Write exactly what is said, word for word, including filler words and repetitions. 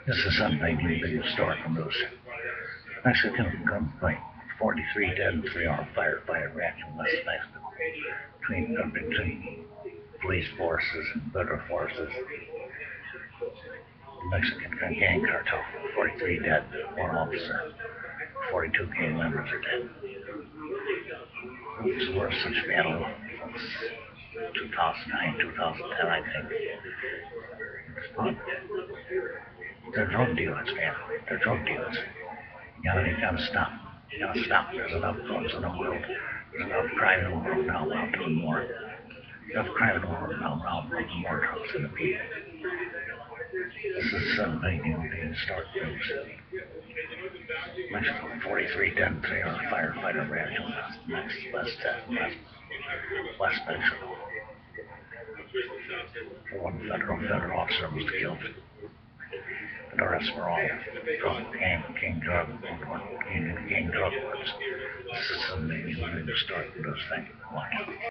This is something you can start from those Mexican gunfight. forty-three dead and three armed firefighter ranch in West Mexico. Between, uh, between police forces and federal forces. Mexican gang cartel. forty-three dead, one officer. forty-two gang members are dead. It was the worst such battle since two thousand nine, two thousand ten, I think. It's fun. They're drug dealers, man. They're drug dealers. You gotta, you gotta stop. You gotta stop. There's enough drugs in the world. There's enough crime in the world now. We're out doing more. Enough crime in the world now. We're out putting more drugs in the people. This is something you can start news. Mexico, forty-three dead and three armed firefighter ranch in West, West, West, West Mexico. One federal federal officer was killed. The rest were all drug gang, gang drug, gang, gang drug lords. This is something you need to start with those things. Watch.